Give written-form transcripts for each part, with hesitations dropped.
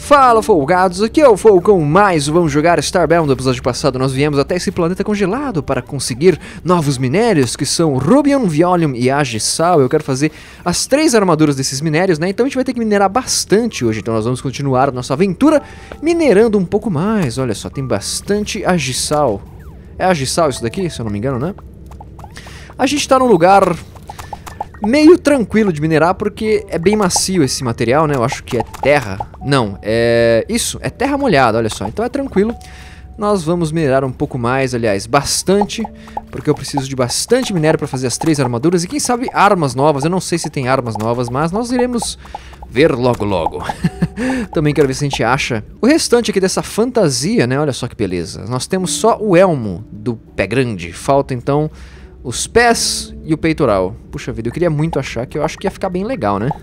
Fala, folgados, aqui é o Falcão, mais vamos jogar Starbound. No episódio passado nós viemos até esse planeta congelado para conseguir novos minérios, que são Rubium, Violium e Agisal. Eu quero fazer as 3 armaduras desses minérios, né? Então a gente vai ter que minerar bastante hoje, então nós vamos continuar a nossa aventura minerando um pouco mais. Olha só, tem bastante Agisal. É Agisal isso daqui, se eu não me engano, né? A gente tá num lugar meio tranquilo de minerar, porque é bem macio esse material, né? Eu acho que é terra. Não, é... Isso, é terra molhada, olha só. Então é tranquilo. Nós vamos minerar um pouco mais, aliás, bastante, porque eu preciso de bastante minério para fazer as 3 armaduras. E quem sabe armas novas. Eu não sei se tem armas novas, mas nós iremos ver logo logo. Também quero ver se a gente acha o restante aqui dessa fantasia, né? Olha só que beleza. Nós temos só o elmo do pé grande. Falta então os pés e o peitoral. Puxa vida, eu queria muito achar, que eu acho que ia ficar bem legal, né?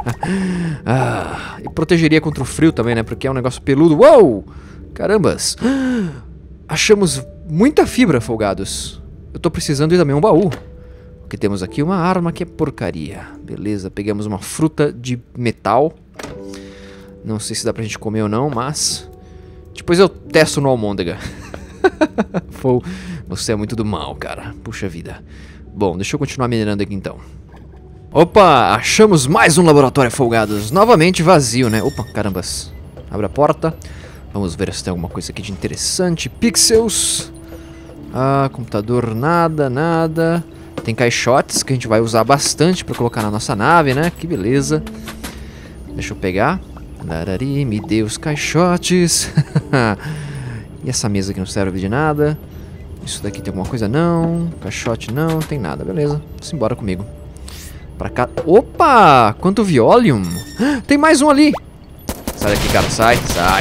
E protegeria contra o frio também, né? Porque é um negócio peludo. Uou! Carambas! Achamos muita fibra, folgados. Eu tô precisando de também um baú. O que temos aqui? Uma arma que é porcaria. Beleza, pegamos uma fruta de metal. Não sei se dá pra gente comer ou não, mas depois eu testo no almôndega. Você é muito do mal, cara. Puxa vida. Bom, deixa eu continuar minerando aqui então. Opa, achamos mais um laboratório, folgados. Novamente vazio, né? Opa, carambas. Abre a porta. Vamos ver se tem alguma coisa aqui de interessante. Pixels. Computador, nada. Tem caixotes que a gente vai usar bastante pra colocar na nossa nave, né? Que beleza. Deixa eu pegar. Larari, me dê os caixotes. E essa mesa aqui não serve de nada. Isso daqui tem alguma coisa? Não. Caixote não, tem nada. Beleza, vamos embora comigo. Pra cá. Opa! Quanto Violium. Tem mais um ali. Sai daqui, cara. Sai.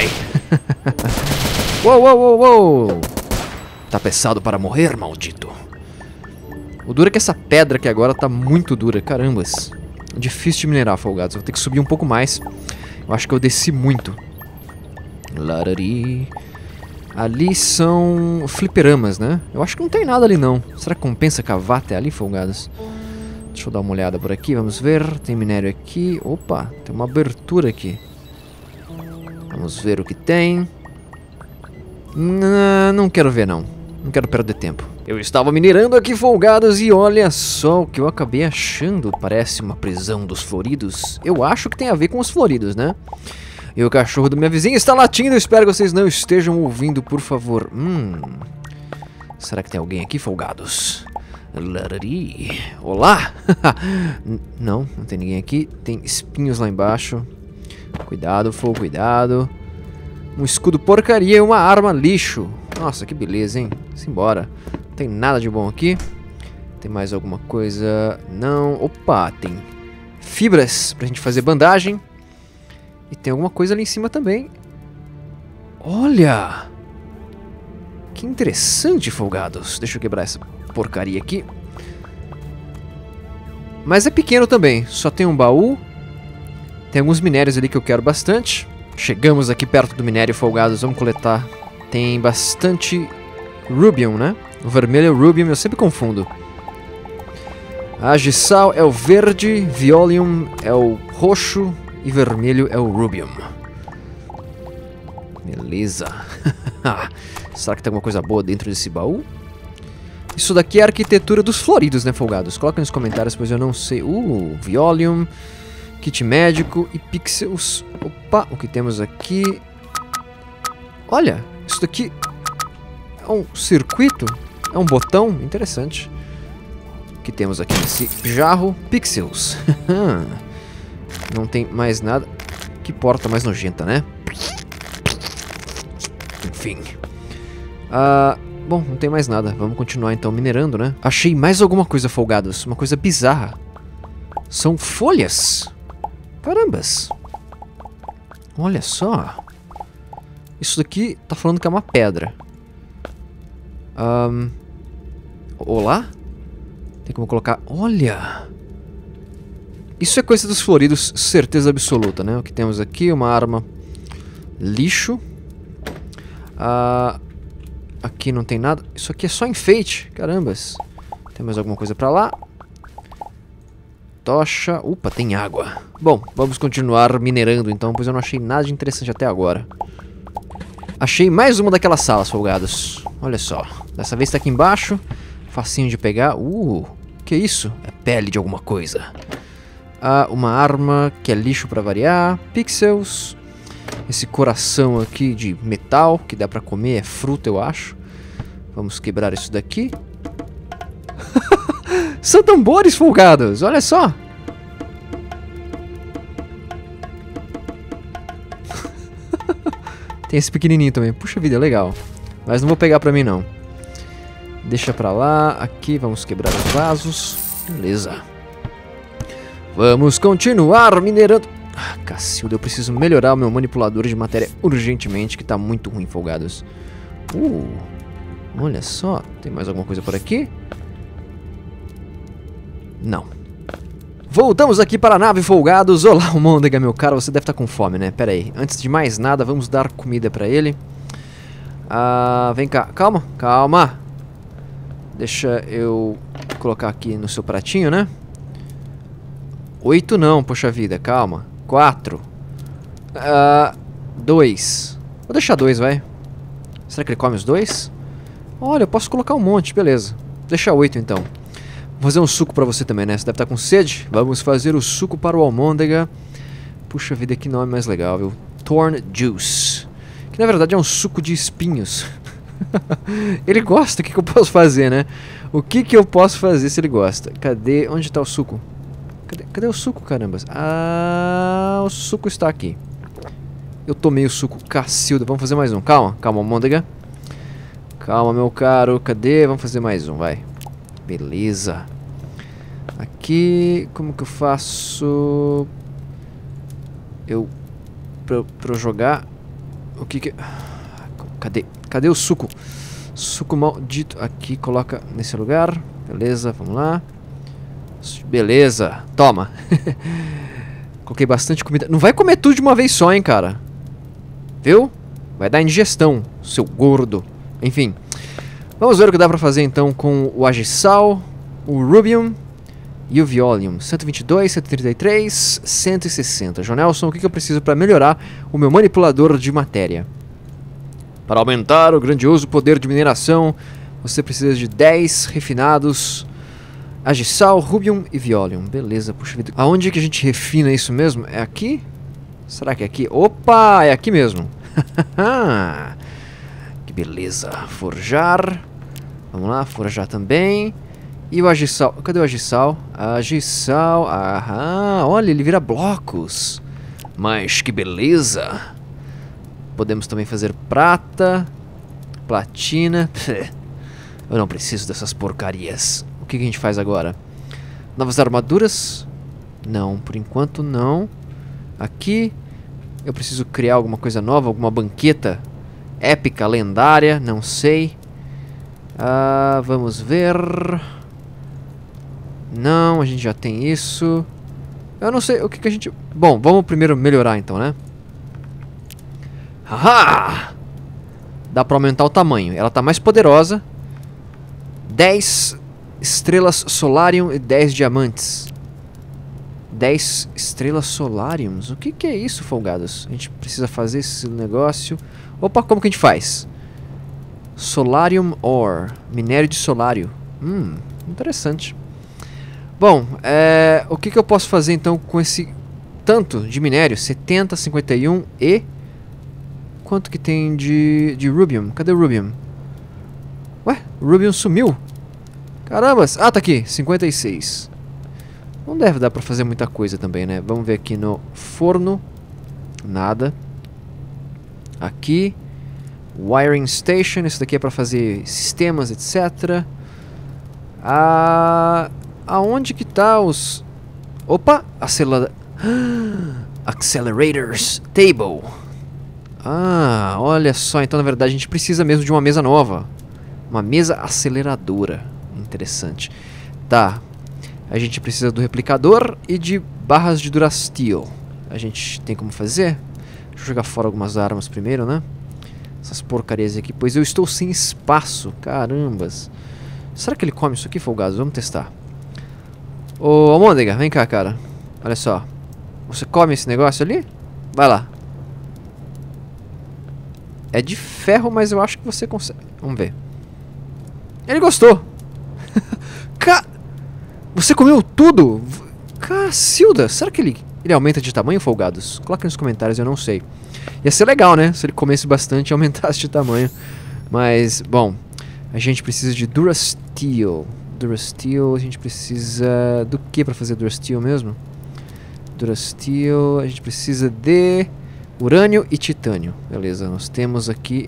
Uou. Tá pesado para morrer, maldito. O duro é que essa pedra aqui agora tá muito dura. Carambas. É difícil de minerar, folgados. Vou ter que subir um pouco mais. Eu acho que eu desci muito. Larari. Ali são fliperamas, né? Eu acho que não tem nada ali não. Será que compensa cavar até ali, folgados? Deixa eu dar uma olhada por aqui, vamos ver. Tem minério aqui. Opa, tem uma abertura aqui. Vamos ver o que tem. Não quero ver não. Não quero perder tempo. Eu estava minerando aqui, folgados, e olha só o que eu acabei achando. Parece uma prisão dos floridos. Eu acho que tem a ver com os floridos, né? E o cachorro da minha vizinha está latindo. Eu espero que vocês não estejam ouvindo, por favor. Será que tem alguém aqui, folgados? Larari. Olá! Não tem ninguém aqui. Tem espinhos lá embaixo. Cuidado, fogo, cuidado. Um escudo porcaria e uma arma lixo. Nossa, que beleza, hein? Simbora. Não tem nada de bom aqui. Tem mais alguma coisa? Não. Opa, tem fibras pra gente fazer bandagem. E tem alguma coisa ali em cima também. Olha! Que interessante, folgados. Deixa eu quebrar essa porcaria aqui. Mas é pequeno também. Só tem um baú. Tem alguns minérios ali que eu quero bastante. Chegamos aqui perto do minério, folgados. Vamos coletar. Tem bastante Rubium, né? O vermelho é o Rubium, eu sempre confundo. Agisal é o verde. Violium é o roxo. E vermelho é o Rubium. Beleza. Será que tem alguma coisa boa dentro desse baú? Isso daqui é a arquitetura dos floridos, né, folgados? Coloca nos comentários, pois eu não sei. Violium, kit médico e pixels. Opa, o que temos aqui? Olha, isso daqui é um circuito. É um botão interessante. O que temos aqui nesse jarro? Pixels. Não tem mais nada. Que porta mais nojenta, né? Enfim. Bom, não tem mais nada. Vamos continuar então minerando, né? Achei mais alguma coisa, folgados. Uma coisa bizarra. São folhas. Carambas. Olha só. Isso daqui tá falando que é uma pedra. Olá? Tem como colocar... Olha... Isso é coisa dos floridos, certeza absoluta, né? O que temos aqui, uma arma lixo. Aqui não tem nada. Isso aqui é só enfeite, carambas. Tem mais alguma coisa pra lá? Tocha. Opa, tem água. Bom, vamos continuar minerando então, pois eu não achei nada de interessante até agora. Achei mais uma daquelas salas, folgados. Olha só. Dessa vez tá aqui embaixo. Facinho de pegar. Que isso? É pele de alguma coisa. Uma arma que é lixo pra variar. Pixels. Esse coração aqui de metal que dá pra comer. É fruta, eu acho. Vamos quebrar isso daqui. São tambores, folgados. Olha só. Tem esse pequenininho também. Puxa vida, legal. Mas não vou pegar pra mim, não. Deixa pra lá. Aqui, vamos quebrar os vasos. Beleza. Vamos continuar minerando. Cacilda, eu preciso melhorar o meu manipulador de matéria urgentemente, que tá muito ruim, folgados. Olha só. Tem mais alguma coisa por aqui? Não. Voltamos aqui para a nave, folgados. Olá, Almôndega, meu caro. Você deve estar com fome, né? Pera aí. Antes de mais nada, vamos dar comida para ele. Vem cá. Calma, calma. Deixa eu colocar aqui no seu pratinho, né? 8 não, poxa vida. Calma. 4. 2. Vou deixar 2, vai. Será que ele come os 2? Olha, eu posso colocar um monte. Beleza. Vou deixar 8, então. Vou fazer um suco pra você também, né? Você deve estar com sede. Vamos fazer o suco para o Almôndega. Puxa vida, que nome mais legal, viu? Thorn Juice. Que na verdade é um suco de espinhos. Ele gosta, o que eu posso fazer, né? O que eu posso fazer se ele gosta? Cadê? Onde está o suco? Cadê o suco, caramba? O suco está aqui. Eu tomei o suco, cacilda. Vamos fazer mais um. Calma, calma, Almôndega. Calma, meu caro. Cadê? Vamos fazer mais um, vai. Beleza. Aqui, como que eu faço? Pra eu jogar. O que? Cadê o suco? Suco maldito. Aqui, coloca nesse lugar. Beleza, vamos lá. Beleza, toma. Coloquei bastante comida. Não vai comer tudo de uma vez só, hein, cara. Viu? Vai dar indigestão, seu gordo. Enfim. Vamos ver o que dá pra fazer então com o Agisal, o Rubium e o Violium. 122, 133, 160. Jonelson, o que eu preciso para melhorar o meu manipulador de matéria? Para aumentar o grandioso poder de mineração, você precisa de 10 refinados Agisal, Rubium e Violium. Beleza, puxa vida. Aonde que a gente refina isso mesmo? É aqui? Será que é aqui? Opa, é aqui mesmo. Que beleza. Forjar. Vamos lá, forjar também. E o Agisal. Cadê o Agisal? Agisal. Olha, ele vira blocos. Mas que beleza. Podemos também fazer prata. Platina. Eu não preciso dessas porcarias. O que a gente faz agora? Novas armaduras? Não, por enquanto não. Aqui. Eu preciso criar alguma coisa nova. Alguma banqueta épica, lendária. Não sei. Vamos ver. Não, a gente já tem isso. Eu não sei o que a gente... Bom, vamos primeiro melhorar então, né? Haha! Dá pra aumentar o tamanho. Ela tá mais poderosa. 10 estrelas Solarium e 10 diamantes. 10 estrelas Solariums. O que é isso, folgados? A gente precisa fazer esse negócio. Opa, como que a gente faz? Solarium Ore. Minério de solário. Interessante. Bom, o que eu posso fazer então com esse tanto de minério? 70, 51 e... Quanto que tem de Rubium? Cadê o Rubium? Ué, o Rubium sumiu. Carambas. Tá aqui, 56. Não deve dar pra fazer muita coisa também, né? Vamos ver aqui no forno. Nada. Aqui. Wiring Station. Isso daqui é pra fazer sistemas, etc. Aonde que tá os... Opa! Accelerators Table. Olha só. Então, na verdade, a gente precisa mesmo de uma mesa nova. Uma mesa aceleradora. Interessante. Tá. A gente precisa do replicador e de barras de Durasteel. A gente tem como fazer? Deixa eu jogar fora algumas armas primeiro, né? Essas porcarias aqui. Pois eu estou sem espaço. Carambas. Será que ele come isso aqui, folgados? Vamos testar. Ô, Almôndega, vem cá, cara. Olha só. Você come esse negócio ali? Vai lá. É de ferro, mas eu acho que você consegue. Vamos ver. Ele gostou. Você comeu tudo? Cacilda, será que ele aumenta de tamanho, folgados? Coloca nos comentários, eu não sei. Ia ser legal, né? Se ele comesse bastante e aumentasse de tamanho. Mas, bom, a gente precisa de Durasteel. Durasteel, a gente precisa do que pra fazer Durasteel mesmo? Durasteel, a gente precisa de urânio e titânio. Beleza, nós temos aqui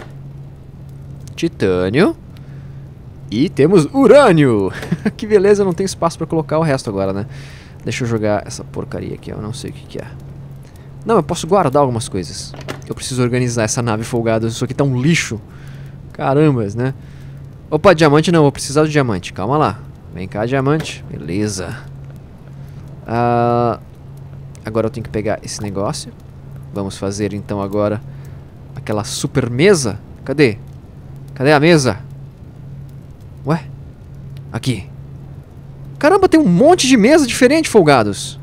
titânio e temos urânio. Que beleza, não tem espaço pra colocar o resto agora, né? Deixa eu jogar essa porcaria aqui, eu não sei o que é. Não, eu posso guardar algumas coisas. Eu preciso organizar essa nave folgada. Isso aqui tá um lixo. Carambas, né? Opa, diamante não, vou precisar do diamante. Calma lá. Vem cá, diamante. Beleza. Agora eu tenho que pegar esse negócio. Vamos fazer então agora aquela super mesa. Cadê? Cadê a mesa? Ué? Aqui. Caramba, tem um monte de mesa diferente, folgados.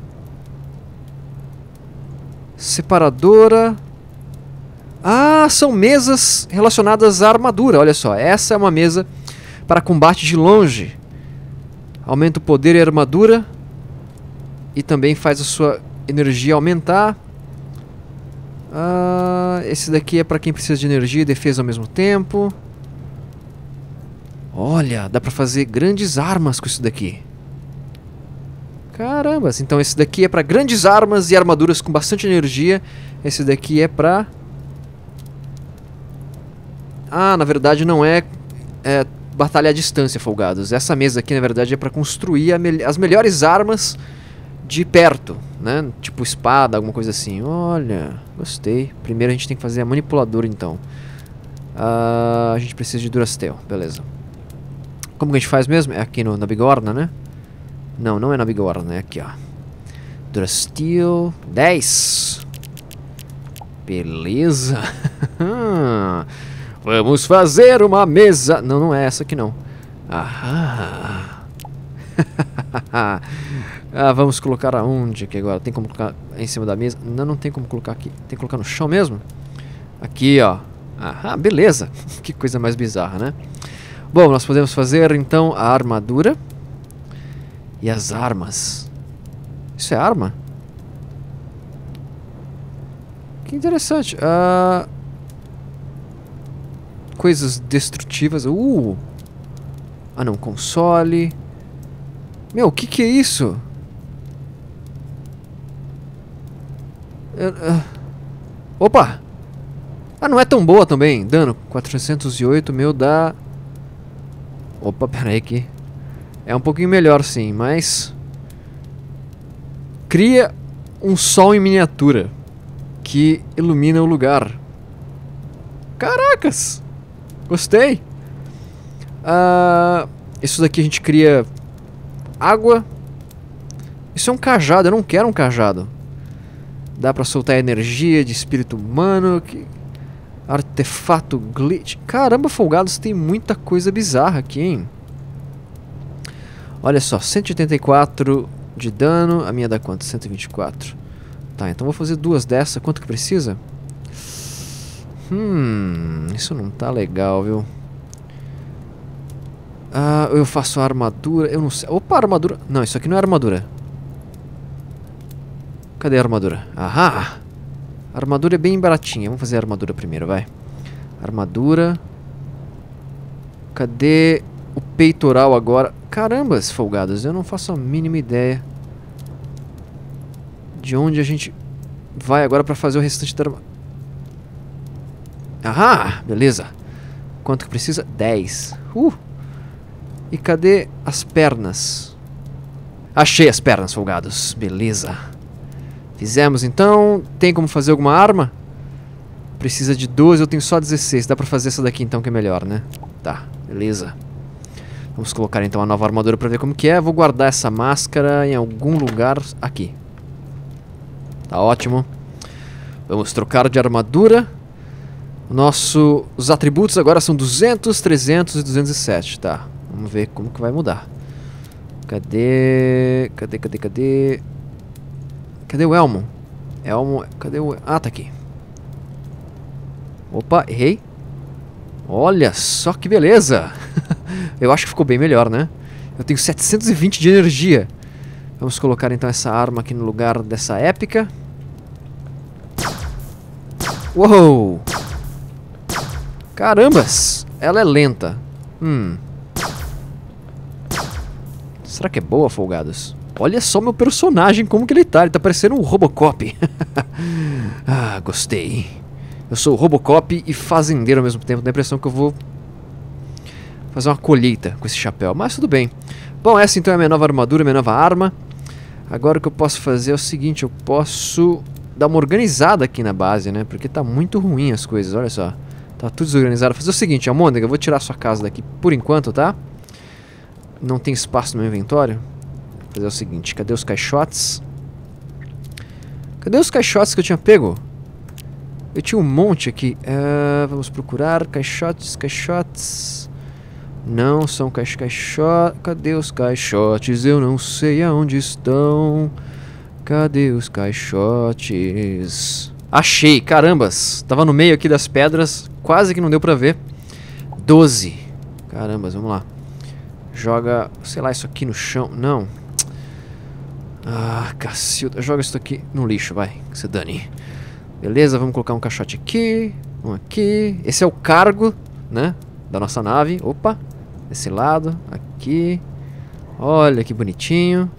Separadora. Ah, são mesas relacionadas à armadura. Olha só, essa é uma mesa para combate de longe. Aumenta o poder e a armadura. E também faz a sua energia aumentar. Esse daqui é para quem precisa de energia e defesa ao mesmo tempo. Olha, dá para fazer grandes armas com isso daqui. Caramba, então esse daqui é para grandes armas e armaduras com bastante energia. Esse daqui é para... Ah, na verdade não é, batalha à distância, folgados. Essa mesa aqui, na verdade, é para construir as melhores armas de perto, né? Tipo espada, alguma coisa assim. Olha, gostei. Primeiro a gente tem que fazer a manipuladora, então. A gente precisa de Durasteel, beleza. Como que a gente faz mesmo? É aqui na bigorna, né? Não, não é na bigorna, é aqui, ó. Durasteel 10. Beleza. Vamos fazer uma mesa. Não, não é essa aqui não. Aham. Vamos colocar aonde aqui agora? Tem como colocar em cima da mesa? Não, não tem como colocar aqui. Tem que colocar no chão mesmo? Aqui, ó. Aham, beleza. Que coisa mais bizarra, né? Bom, nós podemos fazer então a armadura e as armas. Isso é arma? Que interessante. Coisas destrutivas. Ah não, console. Meu, o que é isso? Opa! Ah, não é tão boa também. Dano 408, meu dá... Opa, pera aí aqui. É um pouquinho melhor sim, mas... Cria um sol em miniatura que ilumina o lugar. Caracas! Gostei! Isso daqui a gente cria água. Isso é um cajado, eu não quero um cajado. Dá pra soltar energia de espírito humano. Artefato glitch. Caramba, folgados, tem muita coisa bizarra aqui, hein? Olha só, 184 de dano. A minha dá quanto? 124. Tá, então vou fazer duas dessa. Quanto que precisa? Isso não tá legal, viu? Eu faço a armadura. Eu não sei. Opa, armadura. Não, isso aqui não é armadura. Cadê a armadura? Ahá! A armadura é bem baratinha. Vamos fazer a armadura primeiro, vai. Armadura. Cadê o peitoral agora? Caramba, folgados, eu não faço a mínima ideia de onde a gente vai agora pra fazer o restante da armadura. Ahá, beleza. Quanto que precisa? 10. E cadê as pernas? Achei as pernas, folgados. Beleza. Fizemos então. Tem como fazer alguma arma? Precisa de 12, eu tenho só 16. Dá pra fazer essa daqui então que é melhor, né? Tá, beleza. Vamos colocar então a nova armadura pra ver como que é. Vou guardar essa máscara em algum lugar aqui. Tá ótimo. Vamos trocar de armadura. Os atributos agora são 200, 300 e 207, tá. Vamos ver como que vai mudar. Cadê? Cadê o Elmo? Elmo, cadê o... Ah, tá aqui. Opa, errei. Olha só que beleza. Eu acho que ficou bem melhor, né? Eu tenho 720 de energia. Vamos colocar então essa arma aqui no lugar dessa épica. Uou! Carambas! Ela é lenta. Será que é boa, folgados? Olha só meu personagem, como que ele tá. Ele tá parecendo um Robocop. Ah, gostei. Eu sou o Robocop e fazendeiro ao mesmo tempo. Dá a impressão que eu vou fazer uma colheita com esse chapéu. Mas tudo bem. Bom, essa então é a minha nova armadura, minha nova arma. Agora o que eu posso fazer é o seguinte. Eu posso dar uma organizada aqui na base, né? Porque tá muito ruim as coisas, olha só. Tá tudo desorganizado. Vou fazer o seguinte, Almôndega, eu vou tirar sua casa daqui por enquanto, tá? Não tem espaço no meu inventório. Vou fazer o seguinte, cadê os caixotes? Cadê os caixotes que eu tinha pego? Eu tinha um monte aqui. Vamos procurar caixotes, caixotes. Não são caixotes. Cadê os caixotes? Eu não sei aonde estão. Cadê os caixotes? Achei, carambas. Tava no meio aqui das pedras. Quase que não deu pra ver. 12. Carambas, vamos lá. Joga, sei lá, isso aqui no chão. Não. Ah, cacilda. Joga isso aqui no lixo, vai. Que se dane. Beleza, vamos colocar um caixote aqui. Um aqui. Esse é o cargo, né? Da nossa nave. Opa. Desse lado. Aqui. Olha que bonitinho.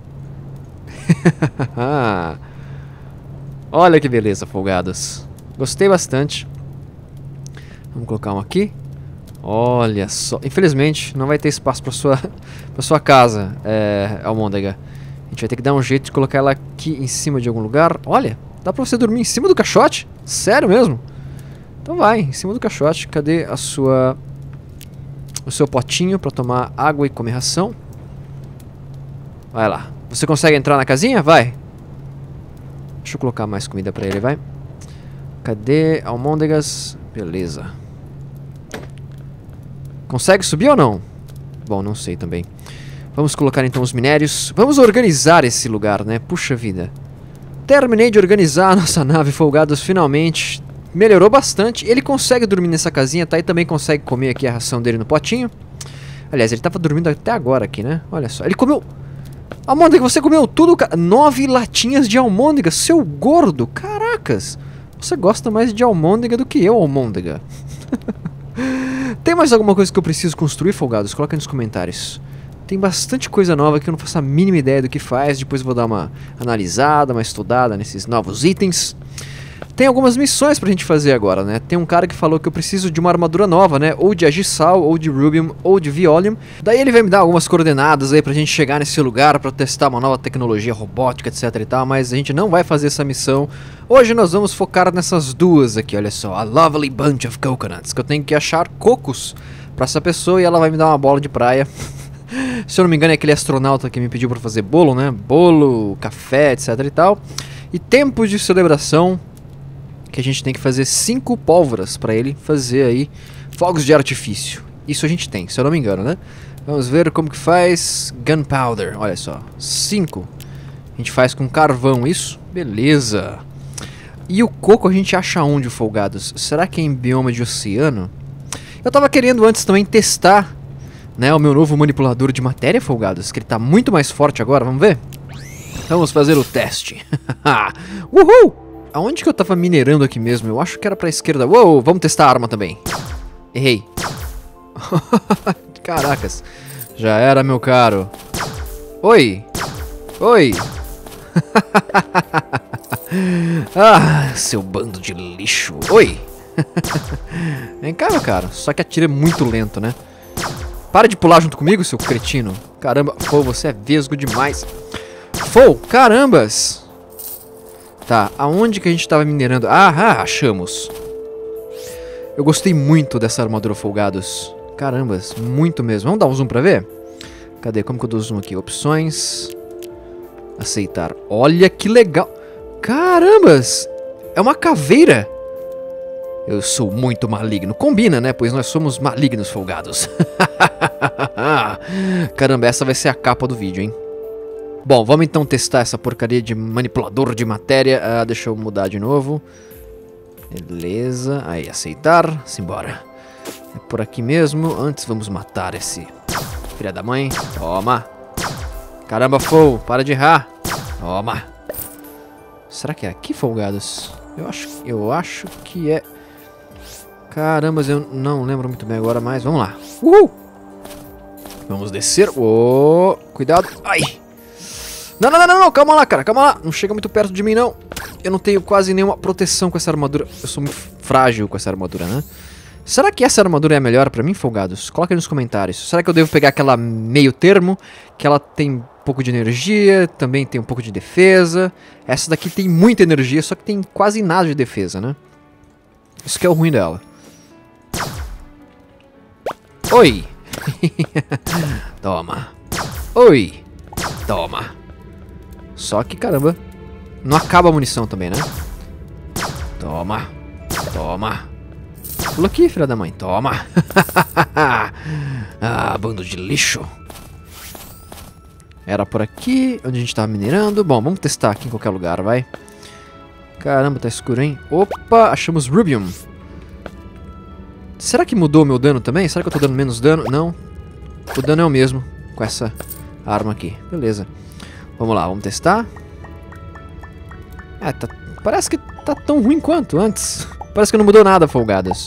Olha que beleza, folgados. Gostei bastante. Vamos colocar um aqui. Olha só. Infelizmente, não vai ter espaço pra sua casa, Almôndega. A gente vai ter que dar um jeito de colocar ela aqui em cima de algum lugar. Olha, dá pra você dormir em cima do caixote? Sério mesmo? Então vai, em cima do caixote. Cadê o seu potinho pra tomar água e comer ração? Vai lá. Você consegue entrar na casinha? Vai. Deixa eu colocar mais comida pra ele, vai. Cadê almôndegas? Beleza. Consegue subir ou não? Bom, não sei também. Vamos colocar então os minérios. Vamos organizar esse lugar, né? Puxa vida. Terminei de organizar a nossa nave, folgados, finalmente. Melhorou bastante. Ele consegue dormir nessa casinha, tá? E também consegue comer aqui a ração dele no potinho. Aliás, ele tava dormindo até agora aqui, né? Olha só. Ele comeu... Almôndega, você comeu tudo, cara. 9 latinhas de almôndega, seu gordo. Caracas. Você gosta mais de almôndega do que eu, Almôndega. Tem mais alguma coisa que eu preciso construir, folgados? Coloca aí nos comentários. Tem bastante coisa nova que eu não faço a mínima ideia do que faz. Depois eu vou dar uma analisada, uma estudada nesses novos itens. Tem algumas missões pra gente fazer agora, né? Tem um cara que falou que eu preciso de uma armadura nova, né? Ou de Agisal, ou de Rubium, ou de Violium. Daí ele vai me dar algumas coordenadas aí pra gente chegar nesse lugar pra testar uma nova tecnologia robótica, etc e tal. Mas a gente não vai fazer essa missão. Hoje nós vamos focar nessas duas aqui, olha só. A Lovely Bunch of Coconuts. Que eu tenho que achar cocos pra essa pessoa e ela vai me dar uma bola de praia. Se eu não me engano é aquele astronauta que me pediu pra fazer bolo, né? Bolo, café, etc e tal. E tempos de celebração... que a gente tem que fazer 5 pólvoras para ele fazer aí fogos de artifício. Isso a gente tem, se eu não me engano, né? Vamos ver como que faz gunpowder. Olha só, 5. A gente faz com carvão, isso? Beleza. E o coco a gente acha onde, folgados? Será que é em bioma de oceano? Eu tava querendo antes também testar, né, o meu novo manipulador de matéria, folgados, que ele tá muito mais forte agora, vamos ver? Vamos fazer o teste. Uhul! Aonde que eu tava minerando aqui mesmo? Eu acho que era pra esquerda. Uou, vamos testar a arma também. Errei. Caracas. Já era, meu caro. Oi. Oi. Ah, seu bando de lixo. Oi. Vem cá, meu caro. Só que atira é muito lento, né? Para de pular junto comigo, seu cretino. Caramba. Pô, você é vesgo demais. Pô, carambas. Tá, aonde que a gente tava minerando? Ah, achamos. Eu gostei muito dessa armadura, folgados. Carambas, muito mesmo. Vamos dar um zoom pra ver? Cadê? Como que eu dou zoom aqui? Opções. Aceitar. Olha que legal. Carambas! É uma caveira. Eu sou muito maligno. Combina, né? Pois nós somos malignos, folgados. Caramba, essa vai ser a capa do vídeo, hein? Bom, vamos então testar essa porcaria de manipulador de matéria. Deixa eu mudar de novo. Beleza, aí aceitar, simbora. É por aqui mesmo. Antes vamos matar esse filha da mãe. Toma. Caramba, Foe, para de errar. Toma. Será que é aqui, folgados? Eu acho que é... Caramba, eu não lembro muito bem agora, mas vamos lá. Uhul! Vamos descer. Oh, cuidado. Ai. Não, calma lá, cara, calma lá. Não chega muito perto de mim, não. Eu não tenho quase nenhuma proteção com essa armadura. Eu sou muito frágil com essa armadura, né? Será que essa armadura é a melhor pra mim, folgados? Coloca aí nos comentários. Será que eu devo pegar aquela meio termo? Que ela tem um pouco de energia, também tem um pouco de defesa. Essa daqui tem muita energia, só que tem quase nada de defesa, né? Isso que é o ruim dela. Oi! Toma. Oi! Toma. Só que, caramba, não acaba a munição também, né? Toma. Toma. Pula aqui, filha da mãe. Toma. Ah, bando de lixo. Era por aqui, onde a gente tava minerando. Bom, vamos testar aqui em qualquer lugar, vai. Caramba, tá escuro, hein? Opa, achamos Rubium. Será que mudou o meu dano também? Será que eu tô dando menos dano? Não. O dano é o mesmo com essa arma aqui. Beleza. Vamos lá, vamos testar. Parece que tá tão ruim quanto antes. Parece que não mudou nada, folgadas.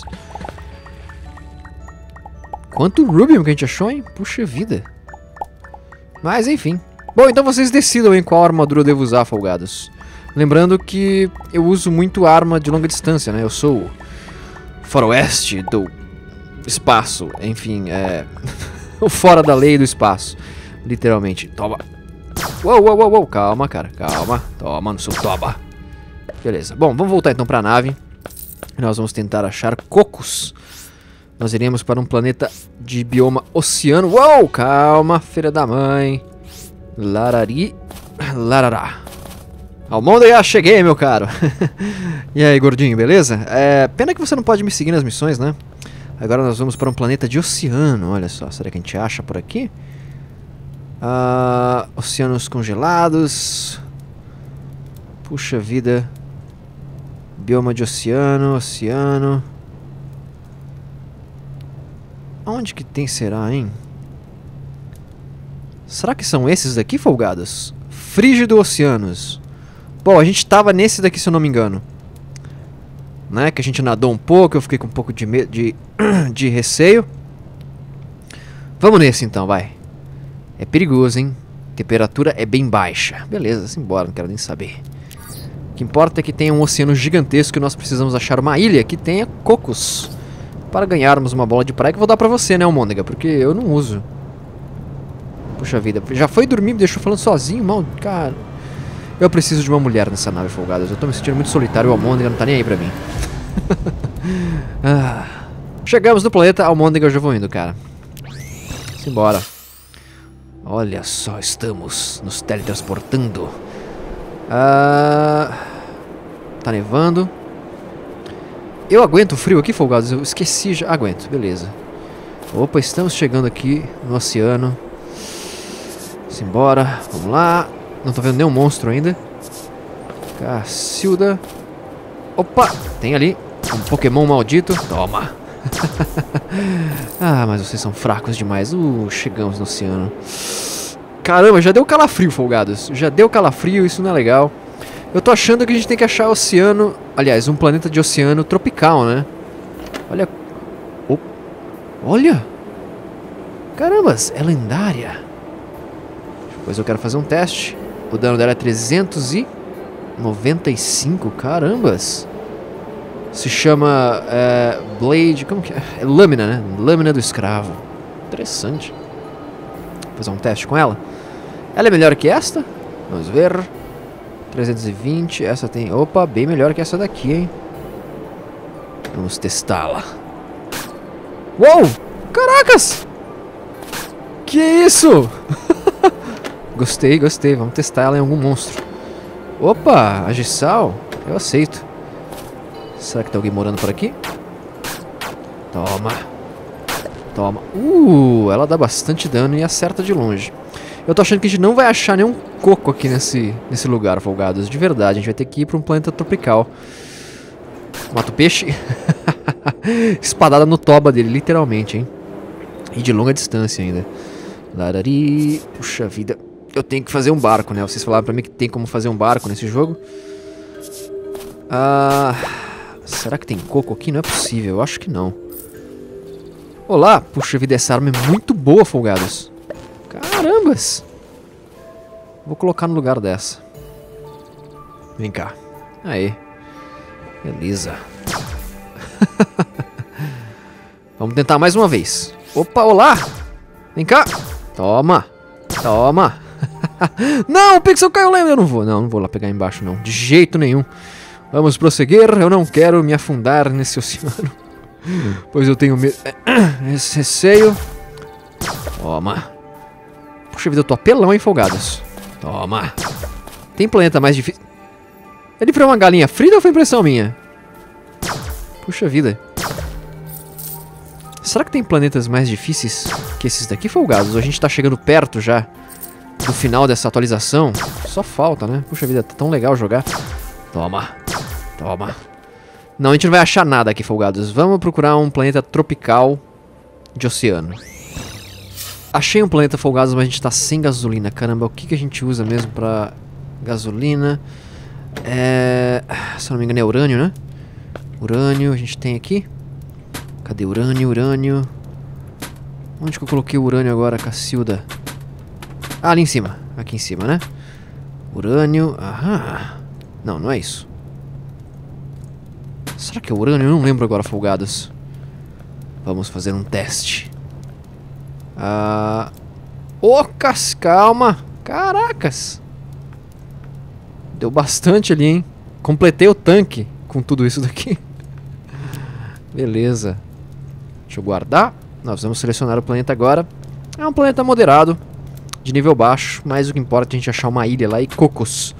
Quanto Rubium que a gente achou, hein? Puxa vida. Mas, enfim. Bom, então vocês decidam em qual armadura eu devo usar, folgados. Lembrando que eu uso muito arma de longa distância, né? Eu sou o faroeste do espaço. Enfim, o fora da lei do espaço. Literalmente. Toma. Uou. Calma, cara. Calma. Toma no seu toba. Beleza. Bom, vamos voltar então pra nave. Nós vamos tentar achar cocos. Nós iremos para um planeta de bioma oceano. Uou, calma, filha da mãe. Larari. Larará. Almôndega, cheguei, meu caro. E aí, gordinho, beleza? Pena que você não pode me seguir nas missões, né? Agora nós vamos para um planeta de oceano. Olha só, será que a gente acha por aqui? Oceanos congelados. Puxa vida. Bioma de oceano. Onde que tem, será, hein? Será que são esses daqui, folgados? Frígido Oceanos. Bom, a gente tava nesse daqui, se eu não me engano. Né? Que a gente nadou um pouco, eu fiquei com um pouco de receio. Vamos nesse então, vai. É perigoso, hein? Temperatura é bem baixa. Beleza, simbora, não quero nem saber. O que importa é que tenha um oceano gigantesco e nós precisamos achar uma ilha que tenha cocos. Para ganharmos uma bola de praia que eu vou dar pra você, né, Almôndega? Porque eu não uso. Puxa vida, já foi dormir, me deixou falando sozinho, mal, cara. Eu preciso de uma mulher nessa nave, folgadas. Eu tô me sentindo muito solitário, o Almôndega não tá nem aí pra mim. Chegamos no planeta Almôndega, eu já vou indo, cara. Simbora. Olha só, estamos nos teletransportando. Tá nevando. Eu aguento o frio aqui, folgados? Eu esqueci já. Aguento, beleza. Opa, estamos chegando aqui no oceano. Simbora, vamos lá. Não tô vendo nenhum monstro ainda. Cacilda. Opa, tem ali um Pokémon maldito. Toma. Mas vocês são fracos demais. Chegamos no oceano. Caramba, já deu calafrio, folgados. Já deu calafrio, isso não é legal. Eu tô achando que a gente tem que achar oceano... Aliás, um planeta de oceano tropical, né? Olha... Olha! Carambas, é lendária. Depois eu quero fazer um teste. O dano dela é 395. Carambas! Se chama... Blade... Como que é? É lâmina, né? Lâmina do escravo. Interessante. Vou fazer um teste com ela. Ela é melhor que esta? Vamos ver... 320, essa tem... Opa, bem melhor que essa daqui, hein? Vamos testá-la. Uou! Caracas! Que isso? Gostei. Vamos testar ela em algum monstro. Opa, Agisal. Eu aceito. Será que tem alguém morando por aqui? Toma. Ela dá bastante dano e acerta de longe. Eu tô achando que a gente não vai achar nenhum coco aqui nesse lugar, folgados. De verdade, a gente vai ter que ir pra um planeta tropical. Mata o peixe. Espadada no toba dele, literalmente, hein. E de longa distância ainda. Larari. Puxa vida. Eu tenho que fazer um barco, né? Vocês falaram pra mim que tem como fazer um barco nesse jogo. Será que tem coco aqui? Não é possível, eu acho que não. Olá. Puxa vida, essa arma é muito boa, folgados. Carambas. Vou colocar no lugar dessa. Vem cá. Aí. Beleza. Vamos tentar mais uma vez. Opa, olá. Vem cá. Toma. Toma. Não, o pixel caiu lá. Eu não vou lá pegar embaixo não. De jeito nenhum. Vamos prosseguir. Eu não quero me afundar nesse oceano. Pois eu tenho medo. Esse receio. Toma. Puxa vida, eu tô apelão, hein, folgados. Toma. Tem planeta mais difícil. Ele virou uma galinha frita ou foi impressão minha? Puxa vida. Será que tem planetas mais difíceis que esses daqui, folgados? Ou a gente tá chegando perto já do final dessa atualização? Só falta, né? Puxa vida, tá tão legal jogar. Toma. Toma. Não, a gente não vai achar nada aqui, folgados. Vamos procurar um planeta tropical de oceano. Achei um planeta, folgados, mas a gente tá sem gasolina. Caramba, o que a gente usa mesmo pra gasolina? Se eu não me engano é urânio, né? Urânio, a gente tem aqui. Cadê urânio, urânio? Onde que eu coloquei o urânio agora, Cacilda? Ah, ali em cima. Aqui em cima, né? Urânio, aham. Não, não é isso. Será que é urânio? Eu não lembro agora, folgados. Vamos fazer um teste. Calma. Caracas. Deu bastante ali, hein? Completei o tanque com tudo isso daqui. Beleza. Deixa eu guardar. Nós vamos selecionar o planeta agora. É um planeta moderado, de nível baixo, mas o que importa é a gente achar uma ilha lá e cocos.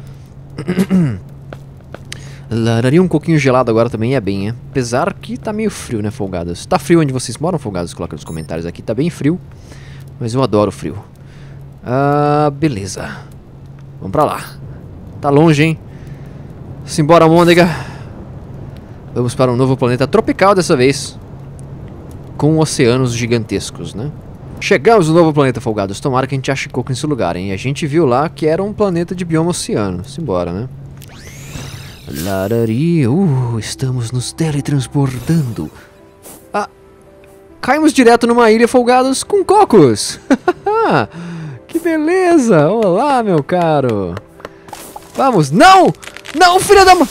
Lararia um coquinho gelado agora também é bem, né? Apesar que tá meio frio, né, folgados? Tá frio onde vocês moram, folgados? Coloca nos comentários aqui. Tá bem frio, mas eu adoro frio. Beleza. Vamos pra lá. Tá longe, hein? Simbora, Môndega. Vamos para um novo planeta tropical dessa vez. Com oceanos gigantescos, né? Chegamos no novo planeta, folgados. Tomara que a gente ache coco nesse lugar, hein? A gente viu lá que era um planeta de bioma oceano. Simbora, né? Larari, estamos nos teletransportando. Caímos direto numa ilha, folgados, com cocos. Que beleza. Olá, meu caro. Vamos. Não! Não, filha da...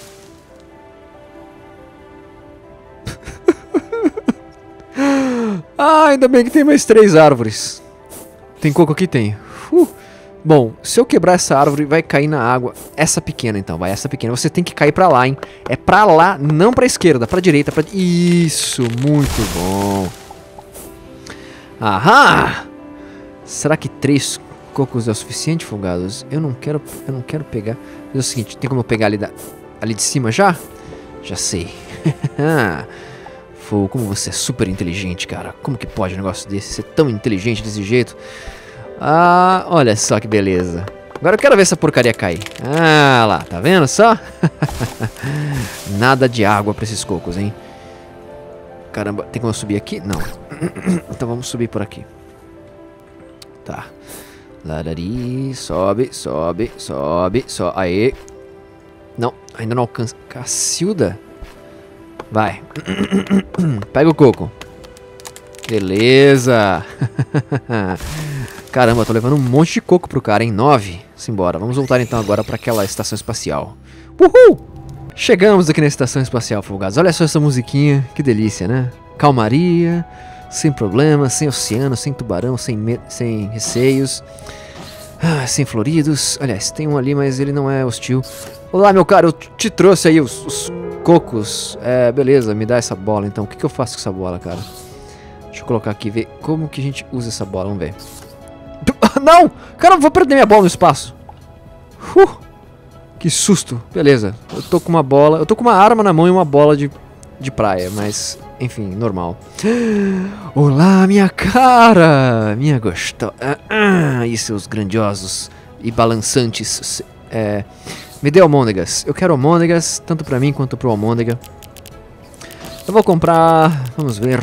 Ainda bem que tem mais 3 árvores. Tem coco aqui? Tem. Bom, se eu quebrar essa árvore, vai cair na água. Essa pequena, então, vai, essa pequena. Você tem que cair pra lá, hein? É pra lá, não pra esquerda, pra direita, pra... Isso, muito bom. Aham! Será que 3 cocos é o suficiente, folgados? Eu não quero pegar... É o seguinte, tem como eu pegar ali de cima já? Já sei. Como você é super inteligente, cara. Como que pode um negócio desse ser tão inteligente desse jeito? Olha só que beleza. Agora eu quero ver essa porcaria cair. Lá, tá vendo só? Nada de água pra esses cocos, hein? Caramba, tem como eu subir aqui? Não. Então vamos subir por aqui. Tá. Larari, sobe. Aê. Não, ainda não alcança. Cacilda. Vai. Pega o coco. Beleza. Caramba, tô levando um monte de coco pro cara, hein? 9. Simbora. Vamos voltar então agora pra aquela estação espacial. Uhul! Chegamos aqui na estação espacial, folgados. Olha só essa musiquinha. Que delícia, né? Calmaria. Sem problemas, sem oceano, sem tubarão, sem receios. Sem floridos. Aliás, tem um ali, mas ele não é hostil. Olá, meu caro. Eu te trouxe aí os cocos. Beleza. Me dá essa bola, então. O que eu faço com essa bola, cara? Deixa eu colocar aqui e ver como que a gente usa essa bola. Vamos ver. Não! Caramba, vou perder minha bola no espaço. Que susto. Beleza. Eu tô com uma bola. Eu tô com uma arma na mão e uma bola de praia. Mas enfim, normal. Olá, minha cara! Minha gostosa. E seus grandiosos e balançantes. Me dê almôndegas. Eu quero almôndegas, tanto pra mim quanto pro almôndega. Eu vou comprar, vamos ver,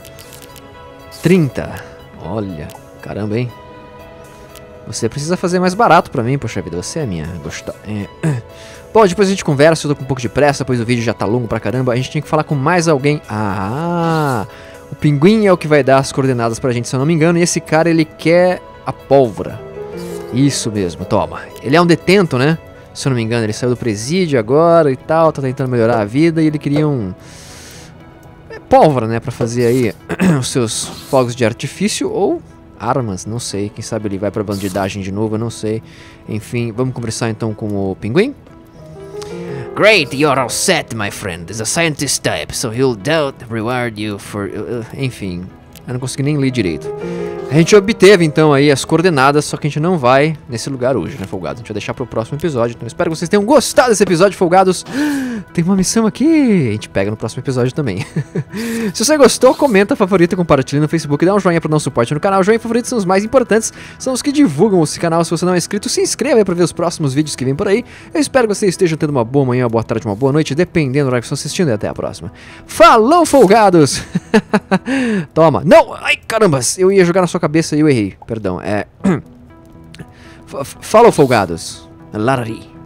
30. Olha, caramba, hein? Você precisa fazer mais barato pra mim, poxa vida. Você é minha gostosa. Bom, depois a gente conversa, eu tô com um pouco de pressa, pois o vídeo já tá longo pra caramba. A gente tinha que falar com mais alguém. O pinguim é o que vai dar as coordenadas pra gente, se eu não me engano. E esse cara, ele quer a pólvora. Isso mesmo, toma. Ele é um detento, né? Se eu não me engano, ele saiu do presídio agora e tal, tá tentando melhorar a vida. E ele queria pólvora, né, pra fazer aí os seus fogos de artifício ou armas, não sei. Quem sabe ele vai pra bandidagem de novo, eu não sei. Enfim, vamos conversar então com o pinguim. Great, you're all set, my friend. There's a scientist type, so he'll doubt reward you for... enfim, eu não consegui nem ler direito. A gente obteve então aí as coordenadas, só que a gente não vai nesse lugar hoje, né, Folgados? A gente vai deixar pro próximo episódio, então espero que vocês tenham gostado desse episódio, Folgados. Tem uma missão aqui, a gente pega no próximo episódio também. Se você gostou, comenta, favorita, compartilha no Facebook, dá um joinha pra dar um suporte no canal. O joinha e favorito são os mais importantes, são os que divulgam esse canal. Se você não é inscrito, se inscreva aí pra ver os próximos vídeos que vem por aí. Eu espero que vocês estejam tendo uma boa manhã, uma boa tarde, uma boa noite, dependendo do horário que estão assistindo, e até a próxima. Falou, Folgados! Toma. Não! Ai, carambas! Eu ia jogar na sua cabeça e eu errei. Perdão. Falou, Folgados. Larari.